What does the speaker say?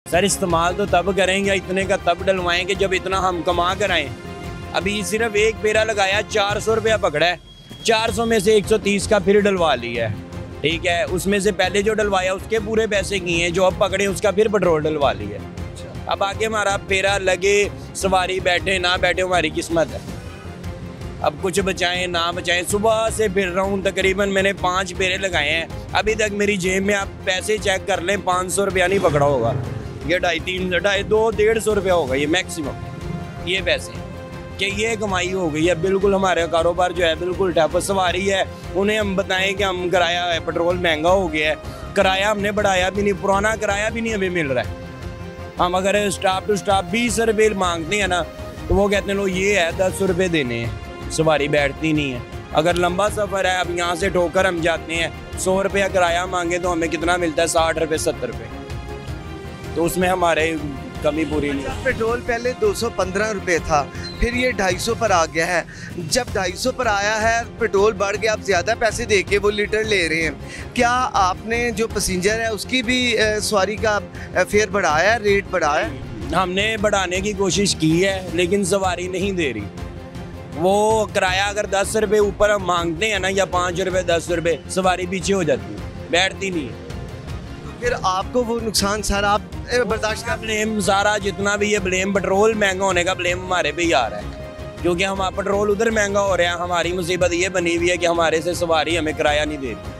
Sir इस्तेमाल तो तब करेंगे, इतने का तब डलवाएंगे जब इतना हम कमा कर आएँ। अभी सिर्फ एक फेरा लगाया, 400 रुपया पकड़ा है, 400 में से 130 का फिर डलवा लिया है, ठीक है। उसमें से पहले जो डलवाया उसके पूरे पैसे किए हैं, जो अब पकड़े उसका फिर पेट्रोल डलवा लिया है। अब आगे हमारा फेरा लगे, सवारी बैठे ना बैठे हमारी किस्मत है। अब कुछ बचाएं ना बचाएं, सुबह से फिर रहा हूँ, तकरीबन मैंने 5 फेरे लगाए हैं, अभी तक मेरी जेब में आप पैसे चेक कर लें 500 रुपया नहीं पकड़ा होगा। ये 250-250 रुपया होगा ये मैक्सिमम, ये पैसे कि ये कमाई हो गई है। बिल्कुल हमारा कारोबार जो है बिल्कुल ठप। सवारी है, उन्हें हम बताएं कि हम किराया है, पेट्रोल महंगा हो गया है, किराया हमने बढ़ाया भी नहीं, पुराना किराया भी नहीं हमें मिल रहा है। हम अगर स्टाफ टू स्टाफ 20 रुपये मांगते हैं ना, तो वो कहते हैं लो ये है 10 रुपये देने हैं, सवारी बैठती नहीं है। अगर लंबा सफ़र है, अब यहाँ से ठोकर हम जाते हैं, 100 रुपया किराया मांगे तो हमें कितना मिलता है, 60 रुपये 70 रुपये, तो उसमें हमारे कमी पूरी नहीं। पेट्रोल पहले 215 रुपये था, फिर ये 250 पर आ गया है। जब 250 पर आया है, पेट्रोल बढ़ गया, आप ज़्यादा पैसे दे के वो लीटर ले रहे हैं। क्या आपने जो पैसेंजर है उसकी भी सवारी का फेयर बढ़ाया है, रेट बढ़ाया है? हमने बढ़ाने की कोशिश की है, लेकिन सवारी नहीं दे रही। वो किराया अगर 10 रुपये ऊपर हम मांगते हैं ना, या 5 रुपये 10 रुपये, सवारी पीछे हो जाती है, बैठती नहीं है। फिर आपको वो नुकसान सारा आप बर्दाश्त कर। ब्लेम सारा जितना भी ये ब्लेम, पेट्रोल महंगा होने का ब्लेम हमारे पे ही आ रहा है, क्योंकि हम पेट्रोल उधर महंगा हो रहा है। हमारी मुसीबत ये बनी हुई है कि हमारे से सवारी हमें किराया नहीं दे रही।